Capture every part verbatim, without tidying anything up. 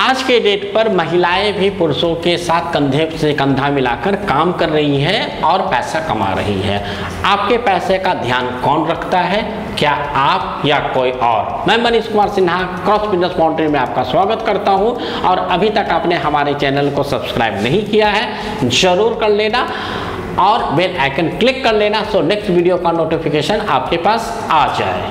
आज के डेट पर महिलाएं भी पुरुषों के साथ कंधे से कंधा मिलाकर काम कर रही है और पैसा कमा रही है। आपके पैसे का ध्यान कौन रखता है, क्या आप या कोई और? मैं Manish Kumar Sinha cross business boundary में आपका स्वागत करता हूं और अभी तक आपने हमारे चैनल को सब्सक्राइब नहीं किया है जरूर कर लेना और बेल आइकन क्लिक कर लेना सो नेक्स्ट वीडियो का नोटिफिकेशन आपके पास आ जाए।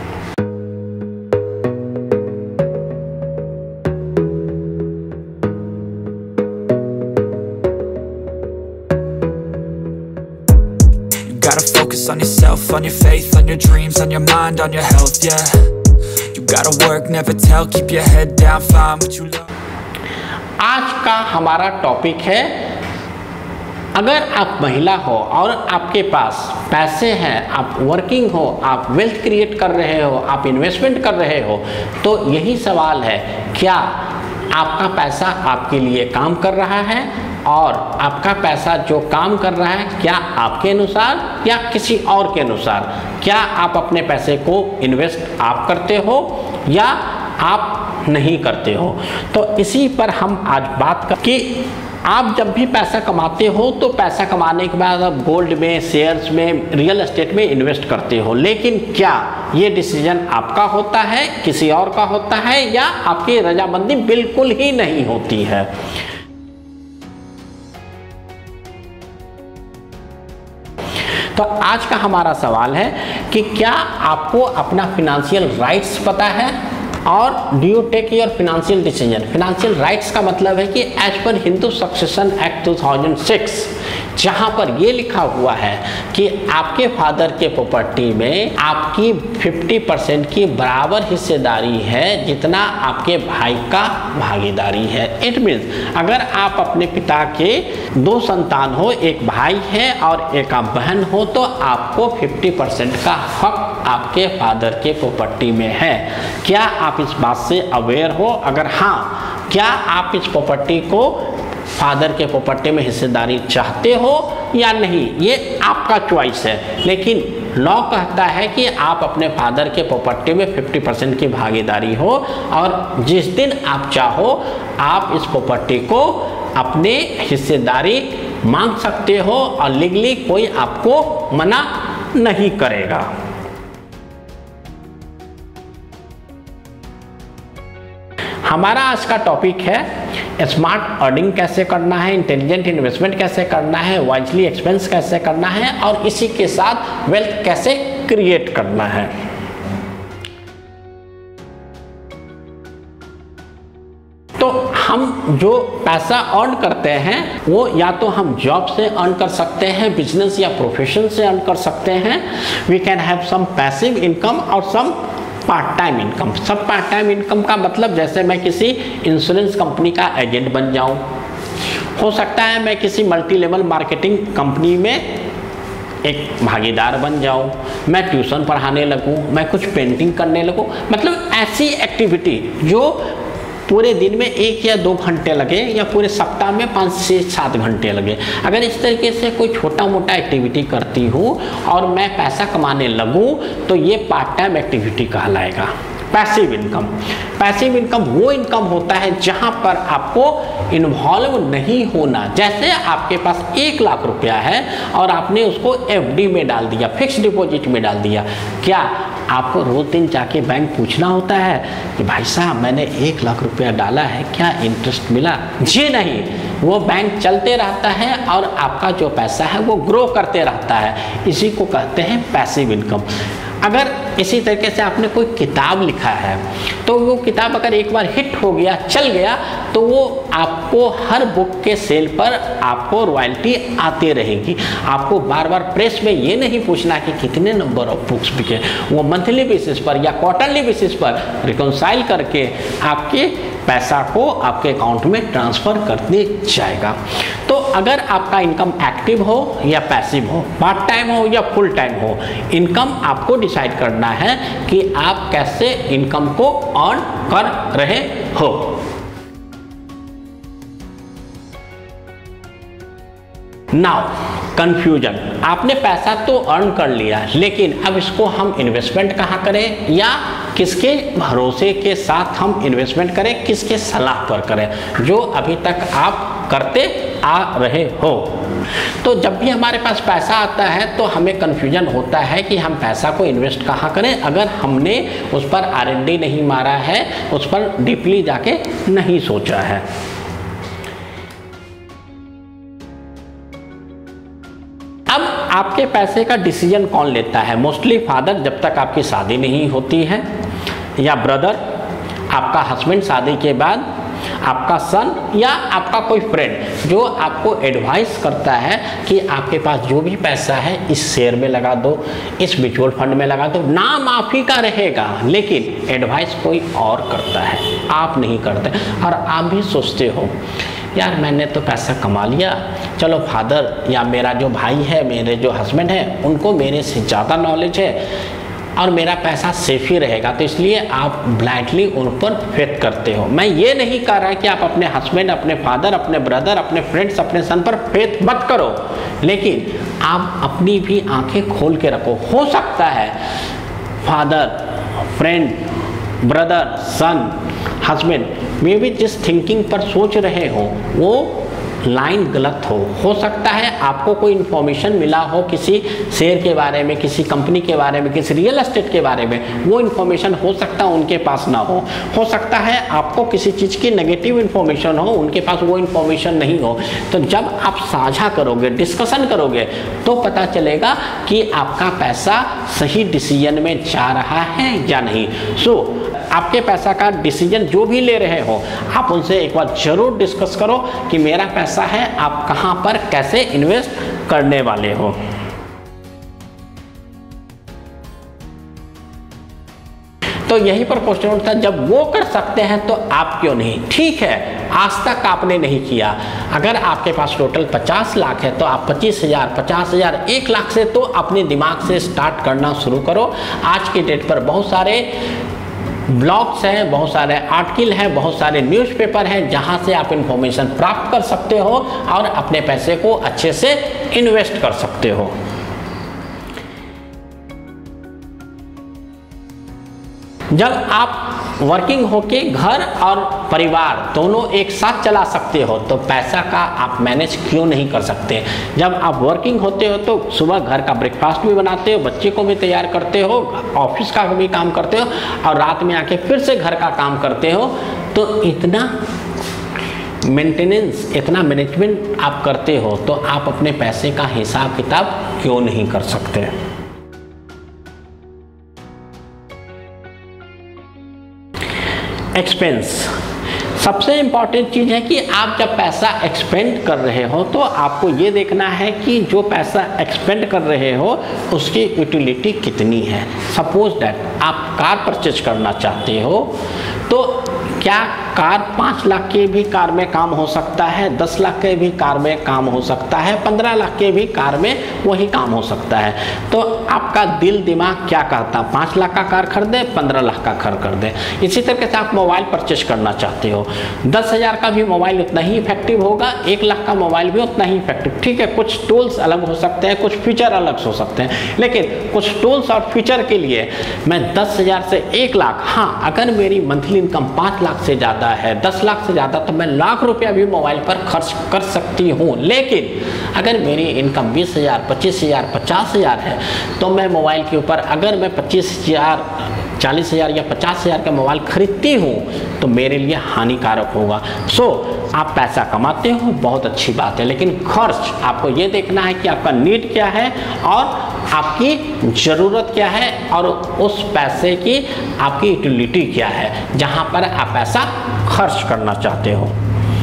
Gotta focus on yourself, on your faith, on your dreams, on your mind, on your health, yeah. You gotta work, never tell, keep your head down, find what you love. आज का हमारा topic है, अगर आप महिला हो और आपके पास पैसे हैं, आप वर्किंग हो, आप वेल्थ क्रिएट कर रहे हो, आप इन्वेस्टमेंट कर रहे हो, तो यही सवाल है, क्या आपका पैसा आपके लिए काम कर रहा है और आपका पैसा जो काम कर रहा है क्या आपके अनुसार या किसी और के अनुसार? क्या आप अपने पैसे को इन्वेस्ट आप करते हो या आप नहीं करते हो? तो इसी पर हम आज बात कर कि आप जब भी पैसा कमाते हो तो पैसा कमाने के बाद आप गोल्ड में, शेयर्स में, रियल एस्टेट में इन्वेस्ट करते हो, लेकिन क्या ये डिसीजन आपका होता है, किसी और का होता है या आपकी रजामंदी बिल्कुल ही नहीं होती है? तो आज का हमारा सवाल है कि क्या आपको अपना फिनेंशियल राइट्स पता है और do you take your financial decision? Financial rights का मतलब है कि as per Hindu succession act two thousand six जहाँ पर ये लिखा हुआ है कि आपके फादर के प्रॉपर्टी में आपकी पचास परसेंट की बराबर हिस्सेदारी है जितना आपके भाई का भागीदारी है। इट मीन्स अगर आप अपने पिता के दो संतान हो, एक भाई है और एक आप बहन हो, तो आपको पचास परसेंट का हक आपके फादर के प्रॉपर्टी में है। क्या आप इस बात से अवेयर हो? अगर हाँ, क्या आप इस प्रॉपर्टी को फादर के प्रॉपर्टी में हिस्सेदारी चाहते हो या नहीं, ये आपका चॉइस है, लेकिन लॉ कहता है कि आप अपने फादर के प्रॉपर्टी में पचास परसेंट की भागीदारी हो और जिस दिन आप चाहो आप इस प्रॉपर्टी को अपने हिस्सेदारी मांग सकते हो और लीगली कोई आपको मना नहीं करेगा। हमारा आज का टॉपिक है स्मार्ट अर्निंग कैसे करना है, इंटेलिजेंट इन्वेस्टमेंट कैसे करना है, वाइजली एक्सपेंस कैसे करना है और इसी के साथ वेल्थ कैसे क्रिएट करना है। तो हम जो पैसा अर्न करते हैं वो या तो हम जॉब से अर्न कर सकते हैं, बिजनेस या प्रोफेशन से अर्न कर सकते हैं। We can have some passive income और सम पार्ट टाइम इनकम। सब पार्ट टाइम इनकम का मतलब जैसे मैं किसी इंश्योरेंस कंपनी का एजेंट बन जाऊं, हो सकता है मैं किसी मल्टी लेवल मार्केटिंग कंपनी में एक भागीदार बन जाऊं, मैं ट्यूशन पढ़ाने लगूं, मैं कुछ पेंटिंग करने लगूं, मतलब ऐसी एक्टिविटी जो पूरे दिन में एक या दो घंटे लगे या पूरे सप्ताह में पाँच से सात घंटे लगे। अगर इस तरीके से कोई छोटा मोटा एक्टिविटी करती हूँ और मैं पैसा कमाने लगूँ तो ये पार्ट टाइम एक्टिविटी कहलाएगा। पैसिव इनकम, पैसिव इनकम वो इनकम होता है जहाँ पर आपको इन्वॉल्व नहीं होना। जैसे आपके पास एक लाख रुपया है और आपने उसको एफडी में डाल दिया, फिक्स डिपॉजिट में डाल दिया, क्या आपको रोज दिन जाके बैंक पूछना होता है कि भाई साहब मैंने एक लाख रुपया डाला है, क्या इंटरेस्ट मिला? जी नहीं, वो बैंक चलते रहता है और आपका जो पैसा है वो ग्रो करते रहता है। इसी को कहते हैं पैसिव इनकम। अगर इसी तरीके से आपने कोई किताब लिखा है तो वो किताब अगर एक बार हिट हो गया, चल गया, तो वो आपको हर बुक के सेल पर आपको रॉयल्टी आती रहेगी। आपको बार बार प्रेस में ये नहीं पूछना कि कितने नंबर ऑफ बुक्स बिके, वो मंथली बेसिस पर या क्वार्टरली बेसिस पर रिकॉन्साइल करके आपके पैसा को आपके अकाउंट में ट्रांसफ़र करने जाएगा। तो अगर आपका इनकम एक्टिव हो या पैसिव हो, पार्ट टाइम हो या फुल टाइम हो, इनकम आपको डिसाइड करना है कि आप कैसे इनकम को अर्न कर रहे हो। नाउ कंफ्यूजन, आपने पैसा तो अर्न कर लिया लेकिन अब इसको हम इन्वेस्टमेंट कहाँ करें या किसके भरोसे के साथ हम इन्वेस्टमेंट करें, किसके सलाह पर करें, जो अभी तक आप करते आ रहे हो। तो जब भी हमारे पास पैसा आता है तो हमें कन्फ्यूजन होता है कि हम पैसा को इन्वेस्ट कहाँ करें, अगर हमने उस पर आर एन डी नहीं मारा है, उस पर डीपली जाके नहीं सोचा है। अब आपके पैसे का डिसीजन कौन लेता है? मोस्टली फादर, जब तक आपकी शादी नहीं होती है, या ब्रदर, आपका हस्बैंड शादी के बाद, आपका सन, या आपका कोई फ्रेंड जो आपको एडवाइस करता है कि आपके पास जो भी पैसा है इस शेयर में लगा दो, इस म्यूचुअल फंड में लगा दो। नाम आप ही का रहेगा, लेकिन एडवाइस कोई और करता है, आप नहीं करते। और आप भी सोचते हो यार मैंने तो पैसा कमा लिया, चलो फादर या मेरा जो भाई है, मेरे जो हस्बैंड है, उनको मेरे से ज़्यादा नॉलेज है और मेरा पैसा सेफ ही रहेगा, तो इसलिए आप ब्लाइंडली उन पर फेथ करते हो। मैं ये नहीं कह रहा कि आप अपने हस्बैंड, अपने फादर, अपने ब्रदर, अपने फ्रेंड्स, अपने सन पर फेथ मत करो, लेकिन आप अपनी भी आंखें खोल के रखो। हो सकता है father, friend, brother, son, husband मे भी जिस थिंकिंग पर सोच रहे हो वो लाइन गलत हो। हो सकता है आपको कोई इन्फॉर्मेशन मिला हो किसी शेयर के बारे में, किसी कंपनी के बारे में, किसी रियल एस्टेट के बारे में, वो इन्फॉर्मेशन हो सकता है उनके पास ना हो। हो सकता है आपको किसी चीज़ की नेगेटिव इन्फॉर्मेशन हो, उनके पास वो इन्फॉर्मेशन नहीं हो। तो जब आप साझा करोगे, डिस्कशन करोगे, तो पता चलेगा कि आपका पैसा सही डिसीजन में जा रहा है या नहीं। सो आपके पैसा का डिसीजन जो भी ले रहे हो, आप उनसे एक बार जरूर डिस्कस करो कि मेरा पैसा है, आप कहां पर कैसे इन्वेस्ट करने वाले हो। तो यहीं पर क्वेश्चन उठता है, जब वो कर सकते हैं तो आप क्यों नहीं? ठीक है, आज तक आपने नहीं किया। अगर आपके पास टोटल पचास लाख है तो आप पच्चीस हजार, पचास हजार, एक लाख से तो अपने दिमाग से स्टार्ट करना शुरू करो। आज की डेट पर बहुत सारे ब्लॉग्स हैं, बहुत सारे आर्टिकल हैं, बहुत सारे न्यूज़पेपर हैं जहां से आप इंफॉर्मेशन प्राप्त कर सकते हो और अपने पैसे को अच्छे से इन्वेस्ट कर सकते हो। जब आप वर्किंग होके घर और परिवार दोनों एक साथ चला सकते हो तो पैसा का आप मैनेज क्यों नहीं कर सकते? जब आप वर्किंग होते हो तो सुबह घर का ब्रेकफास्ट भी बनाते हो, बच्चे को भी तैयार करते हो, ऑफिस का भी काम करते हो और रात में आके फिर से घर का काम करते हो, तो इतना मेंटेनेंस, इतना मैनेजमेंट आप करते हो तो आप अपने पैसे का हिसाब किताब क्यों नहीं कर सकते? एक्सपेंस सबसे इम्पॉर्टेंट चीज़ है कि आप जब पैसा एक्सपेंड कर रहे हो तो आपको ये देखना है कि जो पैसा एक्सपेंड कर रहे हो उसकी यूटिलिटी कितनी है। सपोज दैट आप कार परचेज करना चाहते हो तो क्या कार पाँच लाख के भी कार में काम हो सकता है, दस लाख के भी कार में काम हो सकता है, पंद्रह लाख के भी कार में वही काम हो सकता है। तो आपका दिल दिमाग क्या कहता है, पाँच लाख का कार खरीदे, पंद्रह लाख का कार खरीदे। इसी तरीके से आप मोबाइल परचेज करना चाहते हो, दस हज़ार का भी मोबाइल उतना ही इफेक्टिव होगा, एक लाख का मोबाइल भी उतना ही इफेक्टिव। ठीक है, कुछ टूल्स अलग हो सकते हैं, कुछ फीचर अलग हो सकते हैं, लेकिन कुछ टूल्स और फीचर के लिए मैं दस हज़ार से एक लाख, हाँ अगर मेरी मंथली इनकम पाँच लाख से ज़्यादा है, दस लाख से ज़्यादा, तो मैं लाख रुपया भी मोबाइल पर खर्च कर सकती हूँ। लेकिन अगर मेरी इनकम बीस हज़ार, पच्चीस हज़ार, पचास हज़ार है तो मैं मोबाइल के ऊपर अगर मैं पच्चीस हज़ार, चालीस हज़ार या पचास हज़ार का मोबाइल खरीदती हूँ तो मेरे लिए हानिकारक होगा। सो so, आप पैसा कमाते हो, बहुत अच्छी बात है, लेकिन खर्च आपको ये देखना है कि आपका नीड क्या है और आपकी ज़रूरत क्या है और उस पैसे की आपकी यूटिलिटी क्या है जहाँ पर आप पैसा खर्च करना चाहते हो।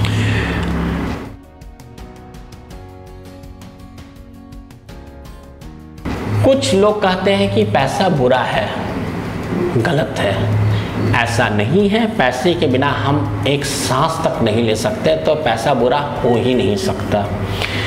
कुछ लोग कहते हैं कि पैसा बुरा है, गलत है। ऐसा नहीं है, पैसे के बिना हम एक सांस तक नहीं ले सकते, तो पैसा बुरा हो ही नहीं सकता।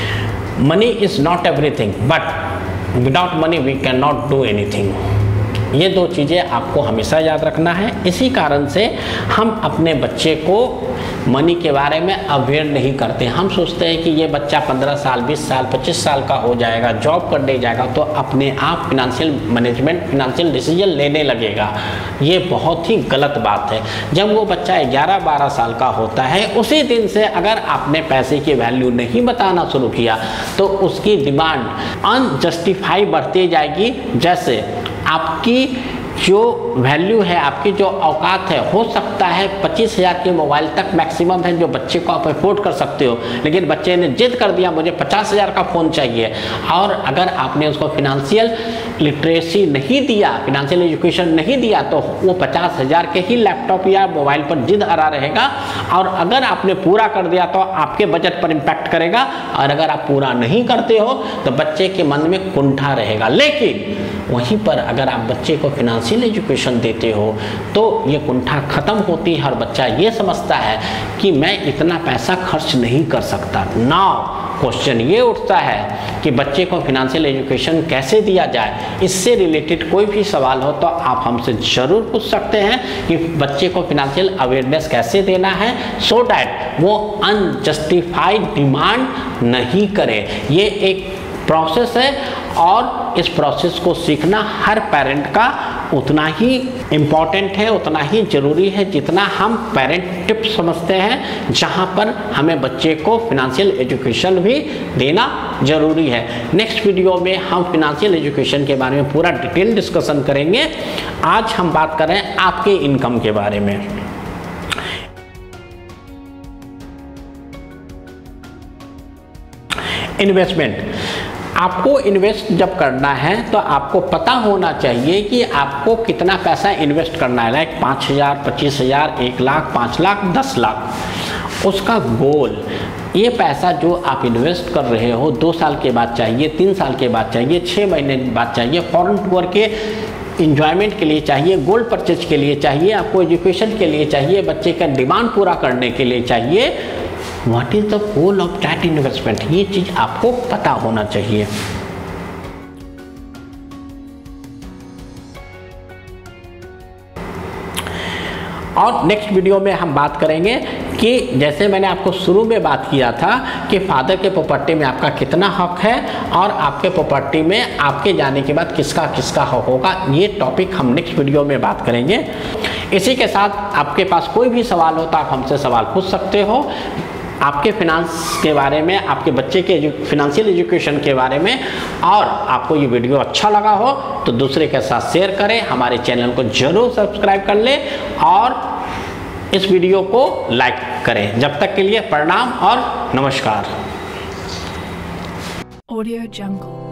Money is not everything, but without money we can not do anything. ये दो चीज़ें आपको हमेशा याद रखना है। इसी कारण से हम अपने बच्चे को मनी के बारे में अवेयर नहीं करते। हम सोचते हैं कि ये बच्चा पंद्रह साल, बीस साल, पच्चीस साल का हो जाएगा, जॉब करने जाएगा तो अपने आप फिनेंशियल मैनेजमेंट, फिनेंशियल डिसीजन लेने लगेगा। ये बहुत ही गलत बात है। जब वो बच्चा ग्यारह बारह साल का होता है, उसी दिन से अगर आपने पैसे की वैल्यू नहीं बताना शुरू किया तो उसकी डिमांड अनजस्टिफाई बढ़ती जाएगी। जैसे आपकी जो वैल्यू है, आपकी जो औकात है, हो सकता है पच्चीस हज़ार के मोबाइल तक मैक्सिमम है जो बच्चे को आप अफोर्ड कर सकते हो, लेकिन बच्चे ने जिद कर दिया मुझे पचास हज़ार का फ़ोन चाहिए, और अगर आपने उसको फिनेंशियल लिटरेसी नहीं दिया, फिनेंशियल एजुकेशन नहीं दिया, तो वो पचास हज़ार के ही लैपटॉप या मोबाइल पर जिद अड़ा रहेगा। और अगर आपने पूरा कर दिया तो आपके बजट पर इम्पैक्ट करेगा, और अगर आप पूरा नहीं करते हो तो बच्चे के मन में कुंठा रहेगा। लेकिन वहीं पर अगर आप बच्चे को फिनेंशियल एजुकेशन देते हो तो ये कुंठा खत्म होती है और बच्चा ये समझता है कि मैं इतना पैसा खर्च नहीं कर सकता। नाउ क्वेश्चन ये उठता है कि बच्चे को फिनेंशियल एजुकेशन कैसे दिया जाए। इससे रिलेटेड कोई भी सवाल हो तो आप हमसे ज़रूर पूछ सकते हैं कि बच्चे को फिनेंशियल अवेयरनेस कैसे देना है, सो डैट वो अनजस्टिफाइड डिमांड नहीं करे। ये एक प्रोसेस है और इस प्रोसेस को सीखना हर पेरेंट का उतना ही इम्पॉर्टेंट है, उतना ही ज़रूरी है जितना हम पेरेंट टिप्स समझते हैं, जहां पर हमें बच्चे को फिनेंशियल एजुकेशन भी देना ज़रूरी है। नेक्स्ट वीडियो में हम फिनेंशियल एजुकेशन के बारे में पूरा डिटेल डिस्कशन करेंगे। आज हम बात कर रहे हैं आपके इनकम के बारे में। इन्वेस्टमेंट, आपको इन्वेस्ट जब करना है तो आपको पता होना चाहिए कि आपको कितना पैसा इन्वेस्ट करना है। लाइक पाँच हज़ार, पच्चीस हज़ार, एक लाख, पाँच लाख, दस लाख, उसका गोल। ये पैसा जो आप इन्वेस्ट कर रहे हो दो साल के बाद चाहिए, तीन साल के बाद चाहिए, छः महीने बाद चाहिए, फॉरेन टूर के इंजॉयमेंट के लिए चाहिए, गोल्ड परचेज के लिए चाहिए, आपको एजुकेशन के लिए चाहिए, बच्चे का डिमांड पूरा करने के लिए चाहिए। What is the goal of that investment, ये चीज आपको पता होना चाहिए। और नेक्स्ट वीडियो में हम बात करेंगे कि जैसे मैंने आपको शुरू में बात किया था कि फादर के प्रॉपर्टी में आपका कितना हक है और आपके प्रॉपर्टी में आपके जाने के बाद किसका किसका हक होगा। ये टॉपिक हम नेक्स्ट वीडियो में बात करेंगे। इसी के साथ आपके पास कोई भी सवाल हो तो आप हमसे सवाल पूछ सकते हो, आपके फिनांस के बारे में, आपके बच्चे के फिनेंशियल एजुकेशन के बारे में। और आपको ये वीडियो अच्छा लगा हो तो दूसरे के साथ शेयर करें, हमारे चैनल को जरूर सब्सक्राइब कर लें और इस वीडियो को लाइक करें। जब तक के लिए प्रणाम और नमस्कार। Audio Jungle।